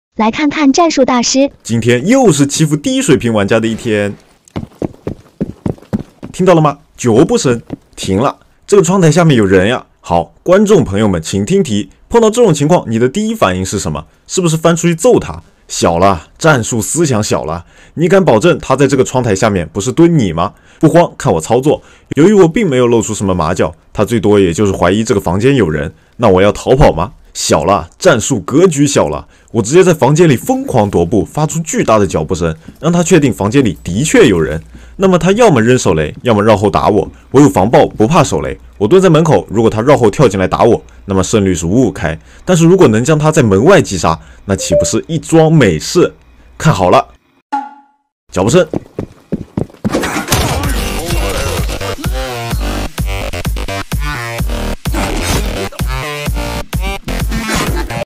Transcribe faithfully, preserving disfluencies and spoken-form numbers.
来看看战术大师。 今天又是欺负低水平玩家的一天，听到了吗？脚步声停了，这个窗台下面有人呀。好，观众朋友们，请听题：碰到这种情况，你的第一反应是什么？是不是翻出去揍他？小了，战术思想小了。你敢保证他在这个窗台下面不是蹲你吗？不慌，看我操作。由于我并没有露出什么马脚，他最多也就是怀疑这个房间有人。那我要逃跑吗？小了，战术格局小了。我直接在房间里疯狂踱步，发出巨大的脚步声，让他确定房间里的确有人。那么他要么扔手雷，要么绕后打我。我有防爆，不怕手雷。我蹲在门口，如果他绕后跳进来打我，那么胜率是五五开。但是如果能将他在门外击杀，那岂不是一桩美事？看好了，脚步声。